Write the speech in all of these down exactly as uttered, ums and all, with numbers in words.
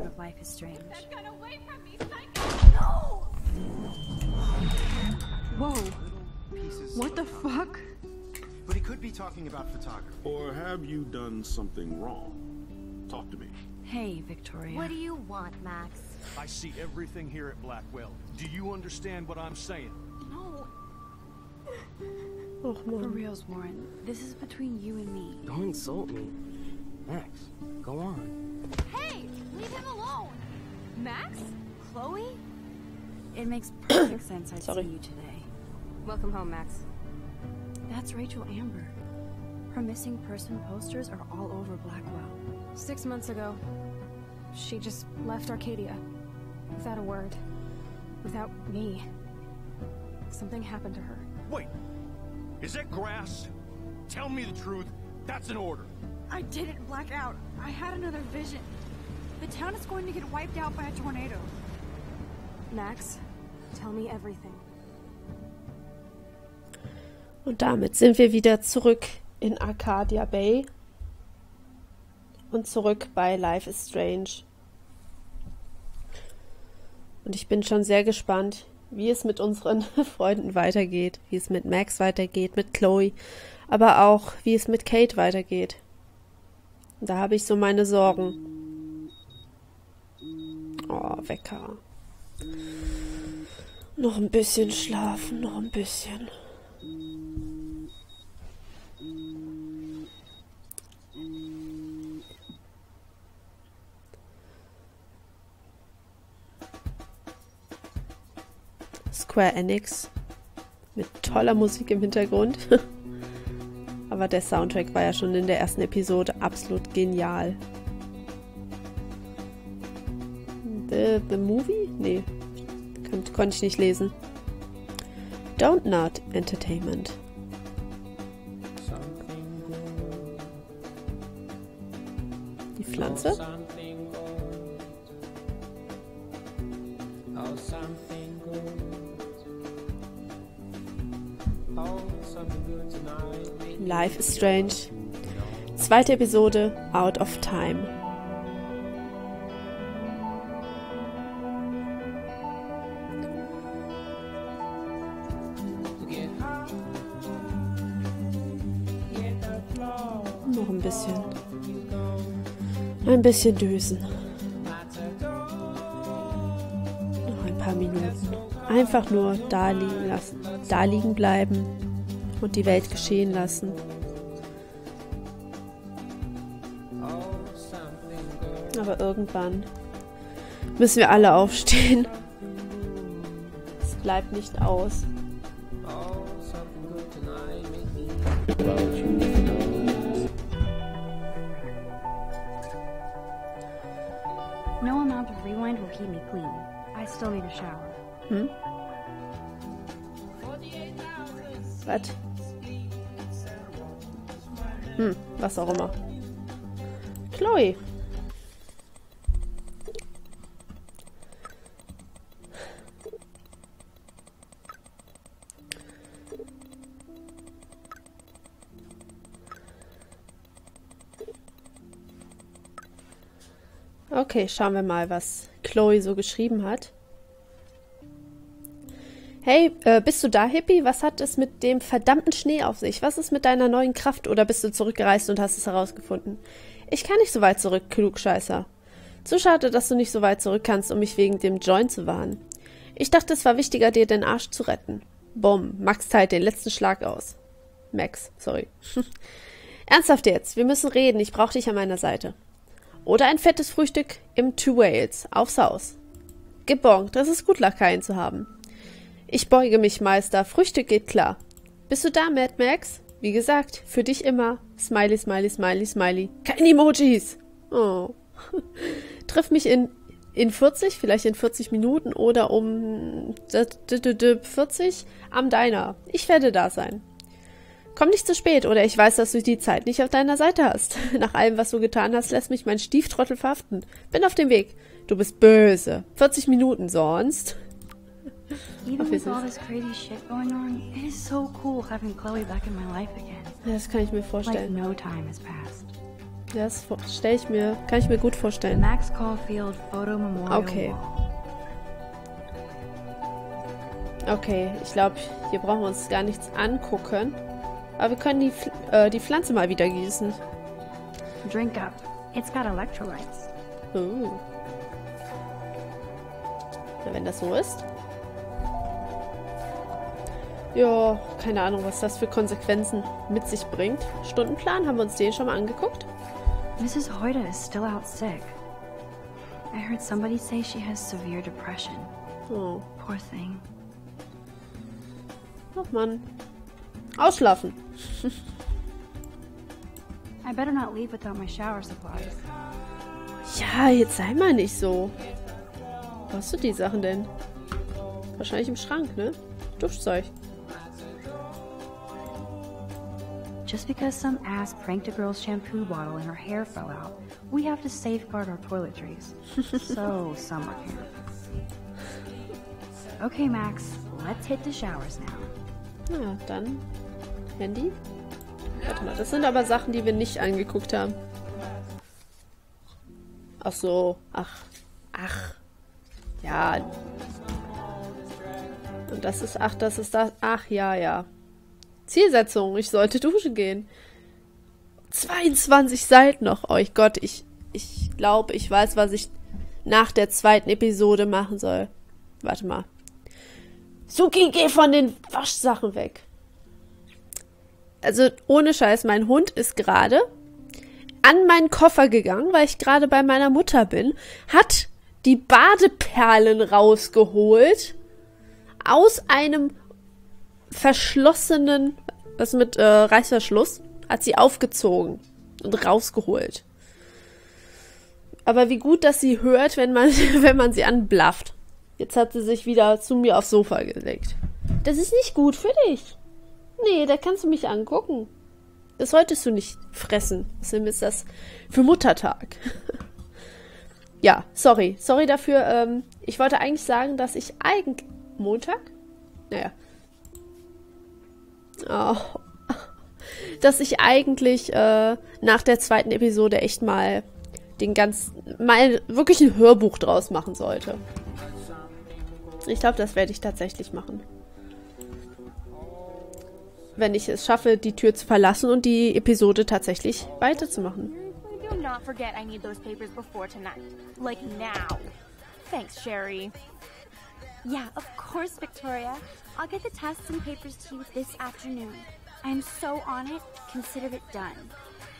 of Life is Strange. That gun away from me, psycho! No! Whoa. What the fuck? But he could be talking about photography. Or have you done something wrong? Talk to me. Hey, Victoria. What do you want, Max? I see everything here at Blackwell. Do you understand what I'm saying? No. Och For man. reals, Warren. This is between you and me. Don't insult me. Max, go on. Hey! Leave him alone! Max? Chloe? It makes perfect sense I Sorry. see you today. Welcome home, Max. That's Rachel Amber. Her missing person posters are all over Blackwell. Six months ago, she just left Arcadia. Without a word. Without me. Something happened to her. Wait! Is that grass? Tell me the truth. That's an order. I didn't black out. I had another vision. The town is going to get wiped out by a tornado. Max, tell me everything. Und damit sind wir wieder zurück in Arcadia Bay und zurück bei Life is Strange. Und ich bin schon sehr gespannt, wie es mit unseren Freunden weitergeht, wie es mit Max weitergeht, mit Chloe, aber auch, wie es mit Kate weitergeht. Und da habe ich so meine Sorgen. Oh, Wecker. Noch ein bisschen schlafen, noch ein bisschen. Square Enix mit toller Musik im Hintergrund. Aber der Soundtrack war ja schon in der ersten Episode absolut genial. The, the Movie? Nee, Kon konnte ich nicht lesen. Don't Not Entertainment. Die Pflanze? Life is Strange. Zweite Episode, Out of Time. Noch ein bisschen. Ein bisschen dösen. Noch ein paar Minuten. Einfach nur da liegen lassen. Da liegen bleiben. Und die Welt geschehen lassen. Aber irgendwann müssen wir alle aufstehen. Es bleibt nicht aus. No amount of rewind will keep me clean. I still need a shower. Hm? Was? Hm, was auch immer. Chloe. Okay, schauen wir mal, was Chloe so geschrieben hat. Hey, äh, bist du da, Hippie? Was hat es mit dem verdammten Schnee auf sich? Was ist mit deiner neuen Kraft? Oder bist du zurückgereist und hast es herausgefunden? Ich kann nicht so weit zurück, Klugscheißer. Zu schade, dass du nicht so weit zurück kannst, um mich wegen dem Joint zu warnen. Ich dachte, es war wichtiger, dir den Arsch zu retten. Bumm, Max teilt den letzten Schlag aus. Max, sorry. Ernsthaft jetzt, wir müssen reden, ich brauche dich an meiner Seite. Oder ein fettes Frühstück im Two Wales, aufs Haus. Gebongt, das ist gut, Lakaien zu haben. Ich beuge mich, Meister. Frühstück geht klar. Bist du da, Mad Max? Wie gesagt, für dich immer. Smiley, smiley, smiley, smiley. Keine Emojis. Oh. Triff mich in, in vierzig, vielleicht in vierzig Minuten oder um vierzig am Diner. Ich werde da sein. Komm nicht zu spät, oder ich weiß, dass du die Zeit nicht auf deiner Seite hast. Nach allem, was du getan hast, lässt mich mein Stieftrottel verhaften. Bin auf dem Weg. Du bist böse. vierzig Minuten sonst. Even with all this crazy shit going on, it is so cool having Chloe back in my life again. Ja, das kann ich mir Like vorstellen. no time has passed. Das stelle ich mir, kann ich mir gut vorstellen. Max Caulfield Photo Memorial Okay. Wall. Okay, ich glaube, hier brauchen wir uns gar nichts angucken. Aber wir können die, Pfl- äh, die Pflanze mal wieder gießen. Drink up. It's got electrolytes. Uh. Na, wenn das so ist. Ja, keine Ahnung, was das für Konsequenzen mit sich bringt. Stundenplan, haben wir uns den schon mal angeguckt? Missus Hoyta is still out sick. I heard somebody say she has severe depression. Oh. Poor thing. Ach Mann. Ausschlafen. I better not leave without my shower supplies. Ja, jetzt sei mal nicht so. Wo hast du die Sachen denn? Wahrscheinlich im Schrank, ne? Duschzeug. Just because some ass pranked a girl's shampoo bottle and her hair fell out, we have to safeguard our toiletries. So, summer camp. Okay, Max, let's hit the showers now. Na, dann Handy. Warte mal, das sind aber Sachen, die wir nicht angeguckt haben. Ach so, ach, ach. Ja. Und das ist, ach, das ist das, ach, ja, ja. Zielsetzung, ich sollte duschen gehen. zweiundzwanzig Seiten noch. Oh Gott, ich, ich glaube, ich weiß, was ich nach der zweiten Episode machen soll. Warte mal. Suki, geh von den Waschsachen weg. Also, ohne Scheiß, mein Hund ist gerade an meinen Koffer gegangen, weil ich gerade bei meiner Mutter bin, hat die Badeperlen rausgeholt aus einem verschlossenen, was mit äh, Reißverschluss, hat sie aufgezogen und rausgeholt. Aber wie gut, dass sie hört, wenn man, wenn man sie anblafft. Jetzt hat sie sich wieder zu mir aufs Sofa gelegt. Das ist nicht gut für dich. Nee, da kannst du mich angucken. Das solltest du nicht fressen. Außerdem ist das für Muttertag. Ja, sorry. Sorry dafür. Ähm, ich wollte eigentlich sagen, dass ich eigentlich... Montag? Naja. Oh. Dass ich eigentlich äh, nach der zweiten Episode echt mal den ganz... mal wirklich ein Hörbuch draus machen sollte. Ich glaube, das werde ich tatsächlich machen. Wenn ich es schaffe, die Tür zu verlassen und die Episode tatsächlich weiterzumachen. Do not forget I need those papers before tonight. Like now. Thanks, Sherry. Yeah, of course, Victoria. I'll get the tests and papers to you this afternoon. I'm so on it. Consider it done.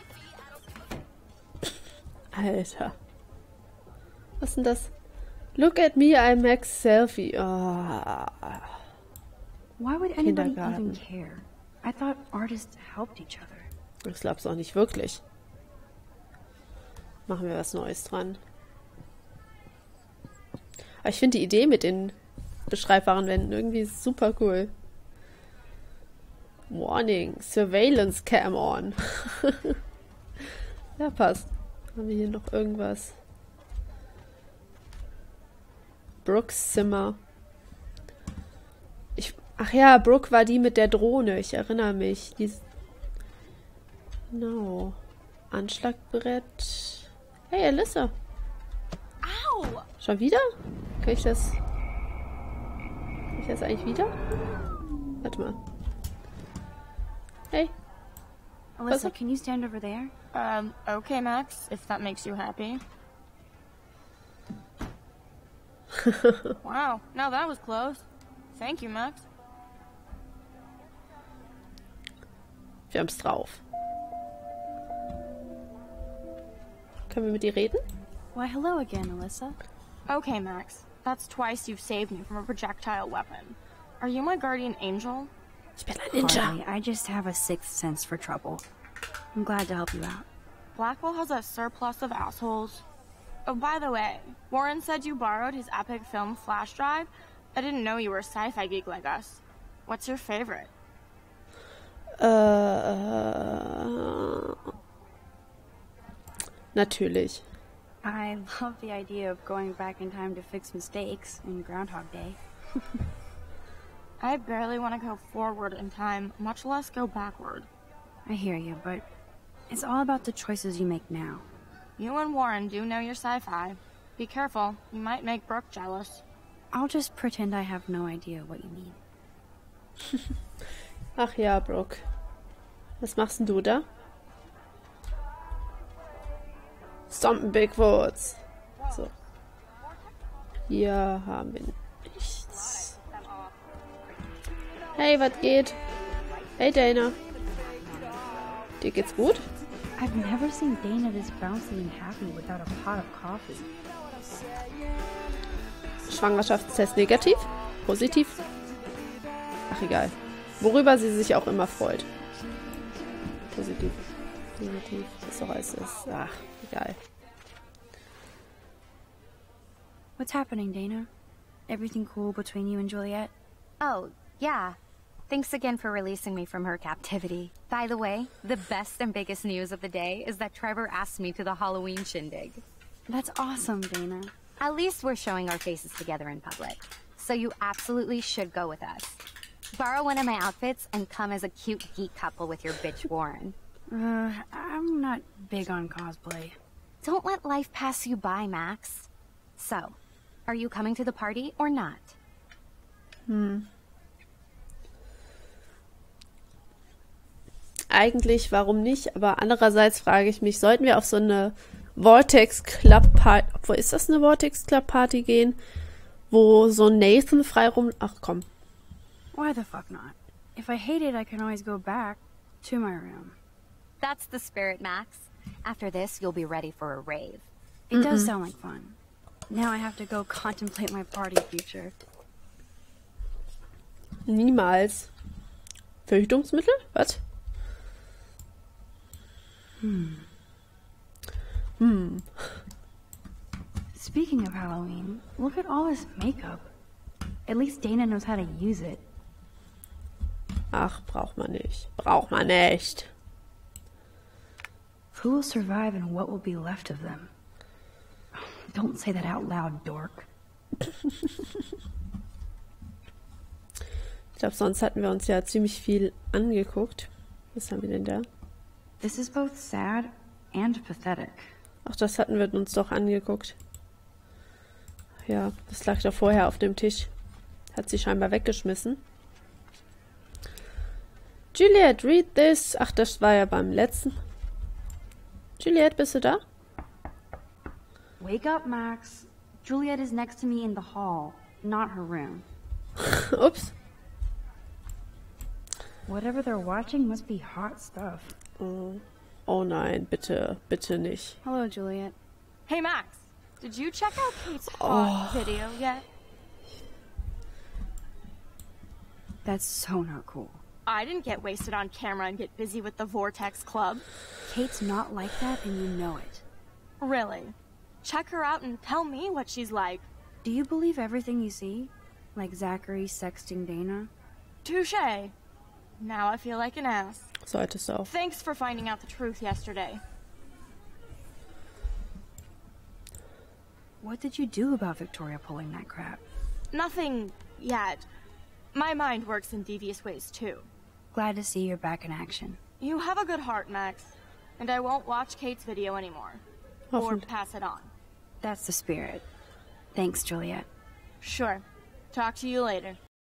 Alter. Was ist denn das? Look at me, I'm Max Selfie. Oh. Why would anybody even Kindergarten. care? I thought artists helped each other. Ich glaub's auch nicht wirklich. Machen wir was Neues dran. Aber ich finde die Idee mit den beschreibbaren Wänden irgendwie super cool. Warning, Surveillance Cam on. Ja, passt. Haben wir hier noch irgendwas? Brooks Zimmer. Ich, ach ja, Brooke war die mit der Drohne. Ich erinnere mich. Die, genau. Anschlagbrett. Hey, Alyssa. Ow! Schon wieder? Kann ich das... Kann ich das eigentlich wieder? Warte mal. Hey. Alyssa, can you stand over there? Um, okay, Max, if that makes you happy. Wow, now that was close. Thank you, Max. Wir haben's drauf. Können wir mit ihr reden? Why, hello again, Alyssa. Okay, Max, that's twice you've saved me from a projectile weapon. Are you my guardian angel? Ich bin ein Ninja. Hardly. I just have a sixth sense for trouble. I'm glad to help you out. Blackwell has a surplus of assholes. Oh, by the way, Warren said you borrowed his epic film flash drive. I didn't know you were a sci-fi geek like us. What's your favorite? Äh, äh, natürlich. I love the idea of going back in time to fix mistakes in Groundhog Day. I barely want to go forward in time, much less go backward. I hear you, but It's all about the choices you make now. You and Warren do know your sci-fi. Be careful, you might make Brooke jealous. I'll just pretend I have no idea what you mean. Ach ja, Brooke. Was machst denn du da? Stompen Bigwoods. So. Hier haben wir nichts. Hey, was geht? Hey, Dana. Dir geht's gut? I've never seen Dana this bouncy and happy without a pot of coffee. Schwangerschaftstest negativ? Positiv? Ach, egal. Worüber sie sich auch immer freut. Positiv. Negativ. Was auch alles ist. Ach, egal. What's happening, Dana? Everything cool between you and Juliet? Oh, yeah. Thanks again for releasing me from her captivity. By the way, the best and biggest news of the day is that Trevor asked me to the Halloween shindig. That's awesome, Dana. At least we're showing our faces together in public. So you absolutely should go with us. Borrow one of my outfits and come as a cute geek couple with your bitch Warren. Uh, I'm not big on cosplay. Don't let life pass you by, Max. So, are you coming to the party or not? Hm. Eigentlich, warum nicht? Aber andererseits frage ich mich, sollten wir auf so eine Vortex Club Party, obwohl ist das eine Vortex Club Party gehen, wo so Nathan frei rum... Ach komm. Why the fuck not? If I hate it, I can always go back to my room. That's the spirit, Max. After this, you'll be ready for a rave. It mm-mm. does sound like fun. Now I have to go contemplate my party future. Niemals. Verhütungsmittel? Was? Hmm. Hmm. Speaking of Halloween, look at all this makeup. At least Dana knows how to use it. Ach, braucht man nicht. Braucht man nicht. Who will survive and what will be left of them? Don't say that out loud, dork. Ich glaube, sonst hatten wir uns ja ziemlich viel angeguckt. Was haben wir denn da? This is both sad and pathetic. Ach, das hatten wir uns doch angeguckt. Ja, das lag da vorher auf dem Tisch. Hat sie scheinbar weggeschmissen. Juliet, read this. Ach, das war ja beim letzten. Juliet, bist du da? Wake up, Max. Juliet is next to me in the hall, not her room. Ups. Whatever they're watching must be hot stuff. Oh. Oh nein, bitte, bitte nicht. Hello, Juliet. Hey, Max. Did you check out Kate's hot Oh. video yet? That's so not cool. I didn't get wasted on camera and get busy with the Vortex Club. Kate's not like that, and you know it. Really? Check her out and tell me what she's like. Do you believe everything you see? Like Zachary sexting Dana? Touché. Now I feel like an ass. Solltest du auch. Thanks for finding out the truth yesterday. What did you do about Victoria pulling that crap? Nothing yet. My mind works in devious ways too. Glad to see you're back in action. You have a good heart, Max. And I won't watch Kate's video anymore. Or pass it on. That's the spirit. Thanks, Juliet. Sure. Talk to you later.